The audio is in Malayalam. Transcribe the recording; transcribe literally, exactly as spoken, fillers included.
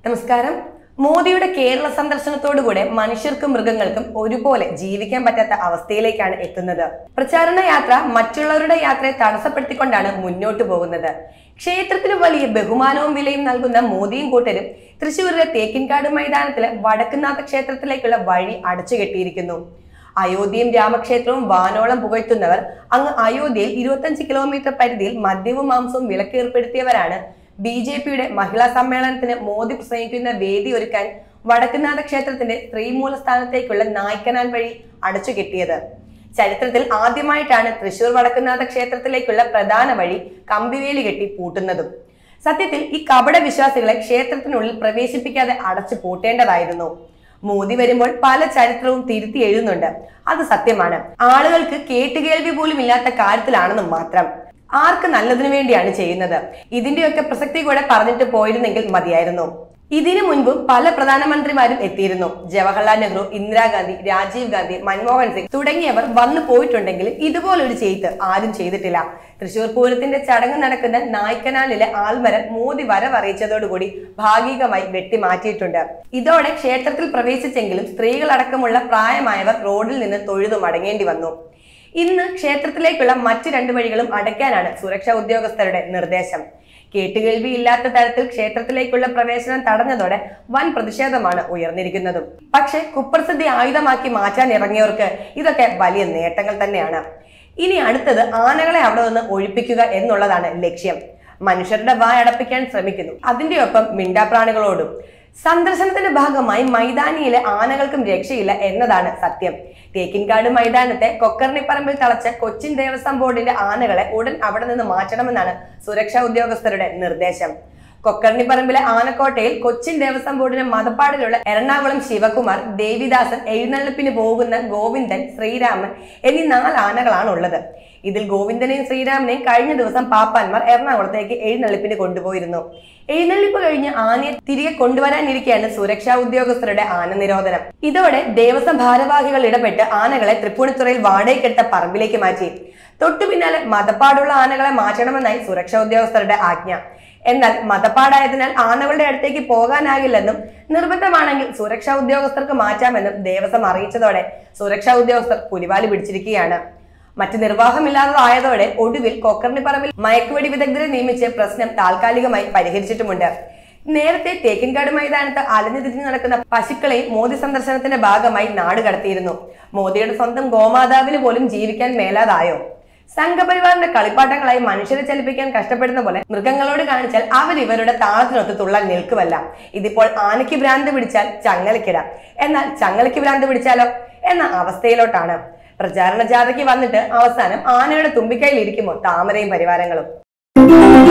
നമസ്കാരം. മോദിയുടെ കേരള സന്ദർശനത്തോടുകൂടെ മനുഷ്യർക്കും മൃഗങ്ങൾക്കും ഒരുപോലെ ജീവിക്കാൻ പറ്റാത്ത അവസ്ഥയിലേക്കാണ് എത്തുന്നത്. പ്രചാരണ യാത്ര മറ്റുള്ളവരുടെ യാത്രയെ തടസ്സപ്പെടുത്തിക്കൊണ്ടാണ് മുന്നോട്ടു പോകുന്നത്. ക്ഷേത്രത്തിന് വലിയ ബഹുമാനവും വിലയും നൽകുന്ന മോദിയും കൂട്ടരും തൃശ്ശൂരിലെ തേക്കിൻകാട് മൈതാനത്തിലെ വടക്കുന്നാഥ ക്ഷേത്രത്തിലേക്കുള്ള വഴി അടച്ചുകെട്ടിയിരിക്കുന്നു. അയോധ്യയും രാമക്ഷേത്രവും വാനോളം പുകഴ്ത്തുന്നവർ അങ്ങ് അയോധ്യയിൽ ഇരുപത്തഞ്ച് കിലോമീറ്റർ പരിധിയിൽ മദ്യവും മാംസവും വിലക്കേർപ്പെടുത്തിയവരാണ് ബി ജെ പിയുടെ മഹിളാ സമ്മേളനത്തിന് മോദി പ്രസംഗിക്കുന്ന വേദി ഒരുക്കാൻ വടക്കുന്നാഥ ക്ഷേത്രത്തിന്റെ ശ്രീമൂലസ്ഥാനത്തേക്കുള്ള നായ്ക്കനാൽ വഴി അടച്ചുകെട്ടിയത്. ചരിത്രത്തിൽ ആദ്യമായിട്ടാണ് തൃശൂർ വടക്കുന്നാഥ ക്ഷേത്രത്തിലേക്കുള്ള പ്രധാന വഴി കമ്പിവേലി കെട്ടി പൂട്ടുന്നതും. സത്യത്തിൽ ഈ കപട വിശ്വാസികളെ ക്ഷേത്രത്തിനുള്ളിൽ പ്രവേശിപ്പിക്കാതെ അടച്ചു പൂട്ടേണ്ടതായിരുന്നു. മോദി വരുമ്പോൾ പല ചരിത്രവും തിരുത്തി എഴുതുന്നുണ്ട്, അത് സത്യമാണ്. ആളുകൾക്ക് കേട്ടുകേൾവി പോലും ഇല്ലാത്ത കാര്യത്തിലാണെന്നും മാത്രം. ആർക്ക് നല്ലതിനു വേണ്ടിയാണ് ചെയ്യുന്നത്? ഇതിന്റെയൊക്കെ പ്രസക്തി കൂടെ പറഞ്ഞിട്ട് പോയിരുന്നെങ്കിൽ മതിയായിരുന്നു. ഇതിനു മുൻപും പല പ്രധാനമന്ത്രിമാരും എത്തിയിരുന്നു. ജവഹർലാൽ നെഹ്റു, ഇന്ദിരാഗാന്ധി, രാജീവ് ഗാന്ധി, മൻമോഹൻ സിംഗ് തുടങ്ങിയവർ വന്നു പോയിട്ടുണ്ടെങ്കിലും ഇതുപോലൊരു ചെയ്ത് ആരും ചെയ്തിട്ടില്ല. തൃശൂർ പൂരത്തിന്റെ ചടങ്ങ് നടക്കുന്ന നായ്ക്കനാലിലെ ആൽമരം മോദി വരവറിയിച്ചതോടുകൂടി ഭാഗികമായി വെട്ടിമാറ്റിയിട്ടുണ്ട്. ഇതോടെ ക്ഷേത്രത്തിൽ പ്രവേശിച്ചെങ്കിലും സ്ത്രീകളടക്കമുള്ള പ്രായമായവർ റോഡിൽ നിന്ന് തൊഴുതു മടങ്ങേണ്ടി വന്നു. ഇന്ന് ക്ഷേത്രത്തിലേക്കുള്ള മറ്റു രണ്ടു വഴികളും അടയ്ക്കാനാണ് സുരക്ഷാ ഉദ്യോഗസ്ഥരുടെ നിർദ്ദേശം. കേട്ടുകേൾവിയില്ലാത്ത തരത്തിൽ ക്ഷേത്രത്തിലേക്കുള്ള പ്രവേശനം തടഞ്ഞതോടെ വൻ പ്രതിഷേധമാണ് ഉയർന്നിരിക്കുന്നതും. പക്ഷെ കുപ്രസിദ്ധി ആയുധമാക്കി മാറ്റാൻ ഇറങ്ങിയവർക്ക് ഇതൊക്കെ വലിയ നേട്ടങ്ങൾ തന്നെയാണ്. ഇനി അടുത്തത് ആനകളെ അവിടെ നിന്ന് ഒഴിപ്പിക്കുക എന്നുള്ളതാണ് ലക്ഷ്യം. മനുഷ്യരുടെ വായ അടപ്പിക്കാൻ ശ്രമിക്കുന്നു, അതിന്റെ ഒപ്പം മിണ്ടാപ്രാണികളോടും. സന്ദർശനത്തിന്റെ ഭാഗമായി മൈതാനിയിലെ ആനകൾക്കും രക്ഷയില്ല എന്നതാണ് സത്യം. തേക്കിൻകാട് മൈതാനത്തെ കൊക്കർണിപ്പറമ്പിൽ തളച്ച കൊച്ചിൻ ദേവസ്വം ബോർഡിന്റെ ആനകളെ ഉടൻ അവിടെ നിന്ന് മാറ്റണമെന്നാണ് സുരക്ഷാ ഉദ്യോഗസ്ഥരുടെ നിർദ്ദേശം. കൊക്കർണിപ്പറമ്പിലെ ആനക്കോട്ടയിൽ കൊച്ചിൻ ദേവസ്വം ബോർഡിന്റെ മതപ്പാടിലുള്ള എറണാകുളം ശിവകുമാർ, ദേവിദാസൻ, എഴുന്നള്ളിപ്പിന് പോകുന്ന ഗോവിന്ദൻ, ശ്രീരാമൻ എന്നീ നാല് ആനകളാണ് ഉള്ളത്. ഇതിൽ ഗോവിന്ദനെയും ശ്രീരാമനെയും കഴിഞ്ഞ ദിവസം പാപ്പാന്മാർ എറണാകുളത്തേക്ക് എഴുന്നള്ളിപ്പിന് കൊണ്ടുപോയിരുന്നു. എഴുന്നള്ളിപ്പ് കഴിഞ്ഞ് ആനയെ തിരികെ കൊണ്ടുവരാനിരിക്കെയാണ് സുരക്ഷാ ഉദ്യോഗസ്ഥരുടെ ആന നിരോധനം. ഇതോടെ ദേവസ്വം ഭാരവാഹികൾ ഇടപെട്ട് ആനകളെ തൃപ്പൂണിത്തുറയിൽ വാടകയ്ക്കെടുത്ത പറമ്പിലേക്ക് മാറ്റി. തൊട്ടു പിന്നാലെ മതപ്പാടുള്ള ആനകളെ മാറ്റണമെന്നായി സുരക്ഷാ ഉദ്യോഗസ്ഥരുടെ ആജ്ഞ. എന്നാൽ മതപ്പാടായതിനാൽ ആനകളുടെ അടുത്തേക്ക് പോകാനാകില്ലെന്നും നിർബന്ധമാണെങ്കിൽ സുരക്ഷാ ഉദ്യോഗസ്ഥർക്ക് മാറ്റാമെന്നും ദേവസ്വം അറിയിച്ചതോടെ സുരക്ഷാ ഉദ്യോഗസ്ഥർ പുലിവാലി പിടിച്ചിരിക്കുകയാണ്. മറ്റു നിർവാഹമില്ലാത്തതായതോടെ ഒടുവിൽ കൊക്കർണിപ്പറമ്പിൽ മയക്കുവെടി വിദഗ്ധരെ നിയമിച്ച് പ്രശ്നം താൽക്കാലികമായി പരിഹരിച്ചിട്ടുമുണ്ട്. നേരത്തെ തേക്കിൻകാട് മൈതാനത്ത് അലഞ്ഞു തിരിഞ്ഞു നടക്കുന്ന പശുക്കളെയും മോദി സന്ദർശനത്തിന്റെ ഭാഗമായി നാട് കടത്തിയിരുന്നു. മോദിയുടെ സ്വന്തം ഗോമാതാവിന് പോലും ജീവിക്കാൻ മേലാതായോ? സംഘപരിവാറിന്റെ കളിപ്പാട്ടങ്ങളായി മനുഷ്യരെ ചലിപ്പിക്കാൻ കഷ്ടപ്പെടുന്ന പോലെ മൃഗങ്ങളോട് കാണിച്ചാൽ അവർ ഇവരുടെ താളത്തിനൊത്ത് തുള്ളാൻ നിൽക്കുമല്ല. ഇതിപ്പോൾ ആനയ്ക്ക് ഭ്രാന്ത് പിടിച്ചാൽ ചങ്ങലക്കിടാം, എന്നാൽ ചങ്ങലയ്ക്ക് ഭ്രാന്ത് പിടിച്ചാലോ എന്ന അവസ്ഥയിലോട്ടാണ്. പ്രചാരണ ജാഥയ്ക്ക് വന്നിട്ട് അവസാനം ആനയുടെ തുമ്പിക്കൈയിൽ ഇരിക്കുമോ താമരയും പരിവാരങ്ങളും.